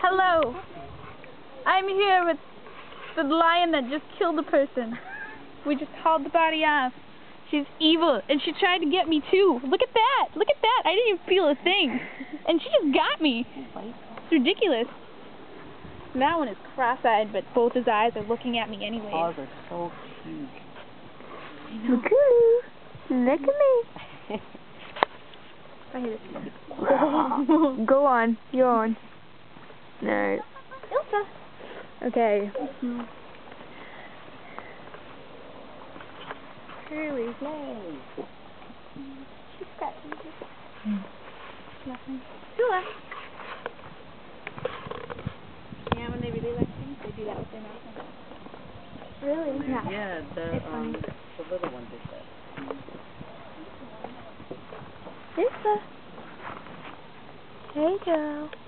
Hello. I'm here with the lion that just killed a person. We just hauled the body off. She's evil, and she tried to get me too. Look at that! Look at that! I didn't even feel a thing. And she just got me. It's ridiculous. That one is cross-eyed, but both his eyes are looking at me anyway. Paws are so cute. Mkhulu, look at me. I hit it. Go on, you're on. No. Ilsa. Okay. Curly. Yay. She's scratching too. Nothing. Thula. Yeah, when they really like things, they do that with their mouth. Really? Yeah, the It's little one did that. Ilsa. Hey, girl.